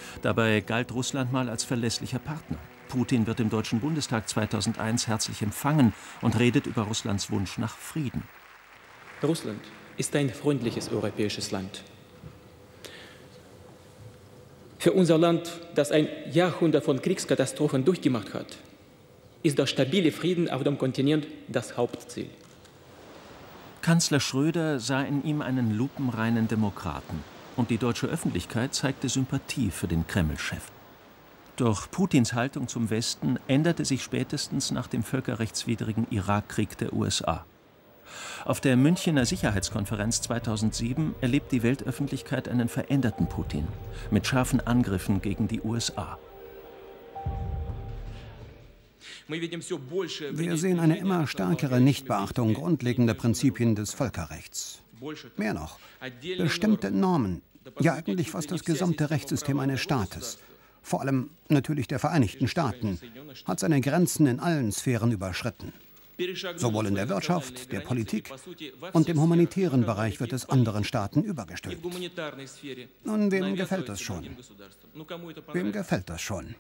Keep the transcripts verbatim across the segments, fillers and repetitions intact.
Dabei galt Russland mal als verlässlicher Partner. Putin wird im Deutschen Bundestag zweitausendeins herzlich empfangen und redet über Russlands Wunsch nach Frieden. Russland ist ein freundliches europäisches Land. Für unser Land, das ein Jahrhundert von Kriegskatastrophen durchgemacht hat, ist der stabile Frieden auf dem Kontinent das Hauptziel. Kanzler Schröder sah in ihm einen lupenreinen Demokraten. Und die deutsche Öffentlichkeit zeigte Sympathie für den Kreml-Chef. Doch Putins Haltung zum Westen änderte sich spätestens nach dem völkerrechtswidrigen Irakkrieg der U S A. Auf der Münchener Sicherheitskonferenz zweitausendsieben erlebt die Weltöffentlichkeit einen veränderten Putin mit scharfen Angriffen gegen die U S A. Wir sehen eine immer stärkere Nichtbeachtung grundlegender Prinzipien des Völkerrechts. Mehr noch, bestimmte Normen, ja eigentlich fast das gesamte Rechtssystem eines Staates, vor allem natürlich der Vereinigten Staaten, hat seine Grenzen in allen Sphären überschritten. Sowohl in der Wirtschaft, der Politik und im humanitären Bereich wird es anderen Staaten übergestülpt. Nun, wem gefällt das schon? Wem gefällt das schon?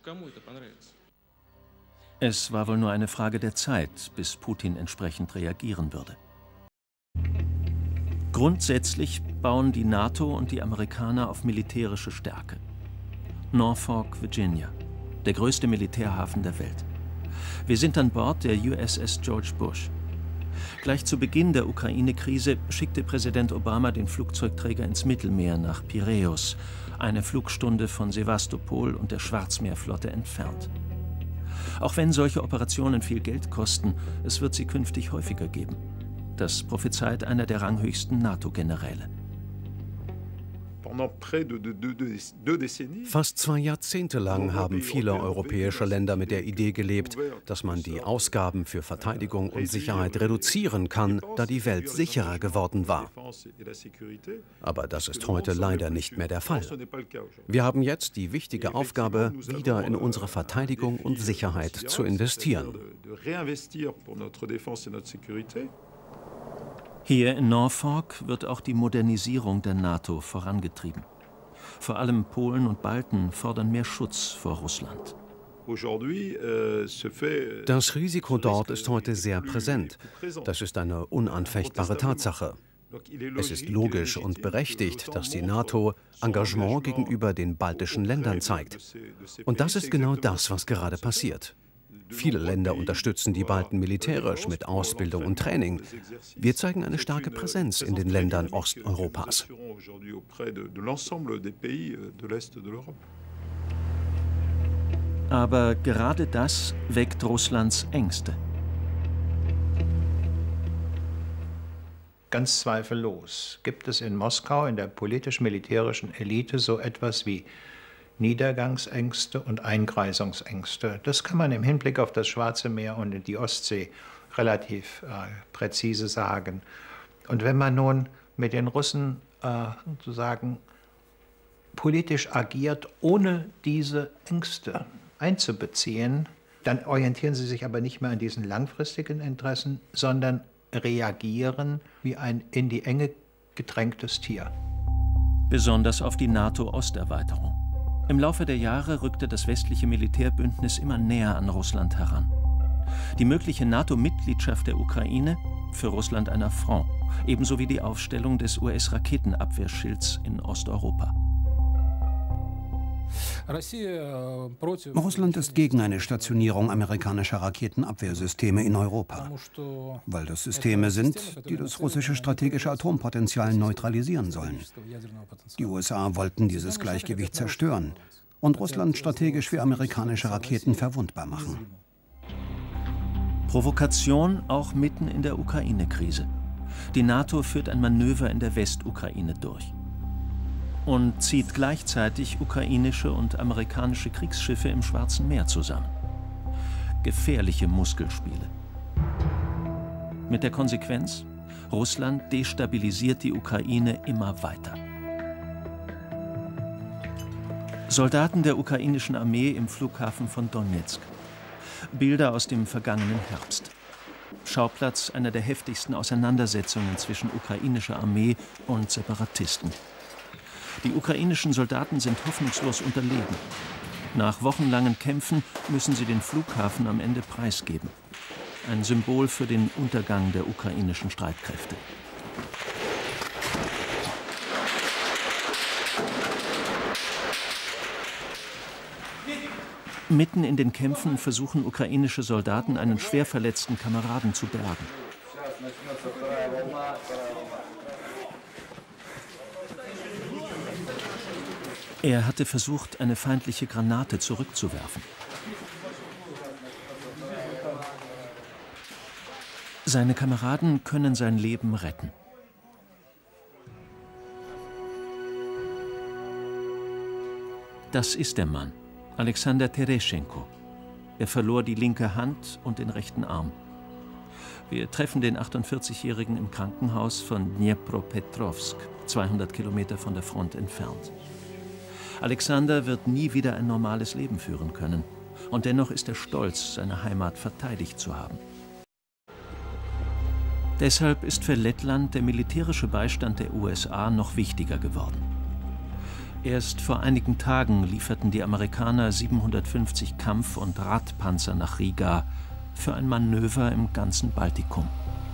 Es war wohl nur eine Frage der Zeit, bis Putin entsprechend reagieren würde. Grundsätzlich bauen die NATO und die Amerikaner auf militärische Stärke. Norfolk, Virginia, der größte Militärhafen der Welt. Wir sind an Bord der U S S George Bush. Gleich zu Beginn der Ukraine-Krise schickte Präsident Obama den Flugzeugträger ins Mittelmeer nach Piräus, eine Flugstunde von Sewastopol und der Schwarzmeerflotte entfernt. Auch wenn solche Operationen viel Geld kosten, es wird sie künftig häufiger geben. Das prophezeit einer der ranghöchsten NATO-Generäle. Fast zwei Jahrzehnte lang haben viele europäische Länder mit der Idee gelebt, dass man die Ausgaben für Verteidigung und Sicherheit reduzieren kann, da die Welt sicherer geworden war. Aber das ist heute leider nicht mehr der Fall. Wir haben jetzt die wichtige Aufgabe, wieder in unsere Verteidigung und Sicherheit zu investieren. Hier in Norfolk wird auch die Modernisierung der NATO vorangetrieben. Vor allem Polen und Balten fordern mehr Schutz vor Russland. Das Risiko dort ist heute sehr präsent. Das ist eine unanfechtbare Tatsache. Es ist logisch und berechtigt, dass die NATO Engagement gegenüber den baltischen Ländern zeigt. Und das ist genau das, was gerade passiert. Viele Länder unterstützen die Balten militärisch mit Ausbildung und Training. Wir zeigen eine starke Präsenz in den Ländern Osteuropas. Aber gerade das weckt Russlands Ängste. Ganz zweifellos gibt es in Moskau in der politisch-militärischen Elite so etwas wie Niedergangsängste und Einkreisungsängste. Das kann man im Hinblick auf das Schwarze Meer und die Ostsee relativ äh, präzise sagen. Und wenn man nun mit den Russen äh, sozusagen politisch agiert, ohne diese Ängste einzubeziehen, dann orientieren sie sich aber nicht mehr an diesen langfristigen Interessen, sondern reagieren wie ein in die Enge gedrängtes Tier. Besonders auf die NATO-Osterweiterung. Im Laufe der Jahre rückte das westliche Militärbündnis immer näher an Russland heran. Die mögliche NATO-Mitgliedschaft der Ukraine, für Russland ein Affront, ebenso wie die Aufstellung des U S-Raketenabwehrschilds in Osteuropa. Russland ist gegen eine Stationierung amerikanischer Raketenabwehrsysteme in Europa, weil das Systeme sind, die das russische strategische Atompotenzial neutralisieren sollen. Die U S A wollten dieses Gleichgewicht zerstören und Russland strategisch für amerikanische Raketen verwundbar machen. Provokation auch mitten in der Ukraine-Krise. Die NATO führt ein Manöver in der Westukraine durch und zieht gleichzeitig ukrainische und amerikanische Kriegsschiffe im Schwarzen Meer zusammen. Gefährliche Muskelspiele. Mit der Konsequenz, Russland destabilisiert die Ukraine immer weiter. Soldaten der ukrainischen Armee im Flughafen von Donezk. Bilder aus dem vergangenen Herbst. Schauplatz einer der heftigsten Auseinandersetzungen zwischen ukrainischer Armee und Separatisten. Die ukrainischen Soldaten sind hoffnungslos unterlegen. Nach wochenlangen Kämpfen müssen sie den Flughafen am Ende preisgeben. Ein Symbol für den Untergang der ukrainischen Streitkräfte. Mitten in den Kämpfen versuchen ukrainische Soldaten, einen schwer verletzten Kameraden zu bergen. Er hatte versucht, eine feindliche Granate zurückzuwerfen. Seine Kameraden können sein Leben retten. Das ist der Mann, Alexander Tereschenko. Er verlor die linke Hand und den rechten Arm. Wir treffen den achtundvierzigjährigen im Krankenhaus von Dnipropetrovsk, zweihundert Kilometer von der Front entfernt. Alexander wird nie wieder ein normales Leben führen können. Und dennoch ist er stolz, seine Heimat verteidigt zu haben. Deshalb ist für Lettland der militärische Beistand der U S A noch wichtiger geworden. Erst vor einigen Tagen lieferten die Amerikaner siebenhundertfünfzig Kampf- und Radpanzer nach Riga für ein Manöver im ganzen Baltikum.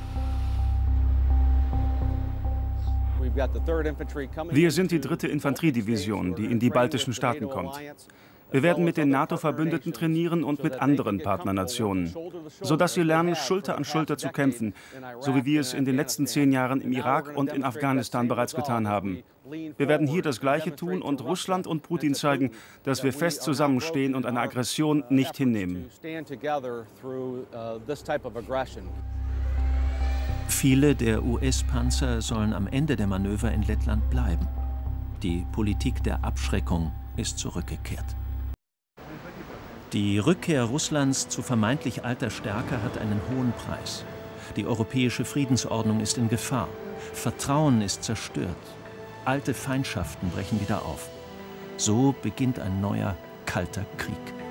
Wir sind die dritte Infanteriedivision, die in die baltischen Staaten kommt. Wir werden mit den NATO-Verbündeten trainieren und mit anderen Partnernationen, sodass sie lernen, Schulter an Schulter zu kämpfen, so wie wir es in den letzten zehn Jahren im Irak und in Afghanistan bereits getan haben. Wir werden hier das Gleiche tun und Russland und Putin zeigen, dass wir fest zusammenstehen und eine Aggression nicht hinnehmen. Viele der U S-Panzer sollen am Ende der Manöver in Lettland bleiben. Die Politik der Abschreckung ist zurückgekehrt. Die Rückkehr Russlands zu vermeintlich alter Stärke hat einen hohen Preis. Die europäische Friedensordnung ist in Gefahr. Vertrauen ist zerstört. Alte Feindschaften brechen wieder auf. So beginnt ein neuer, kalter Krieg.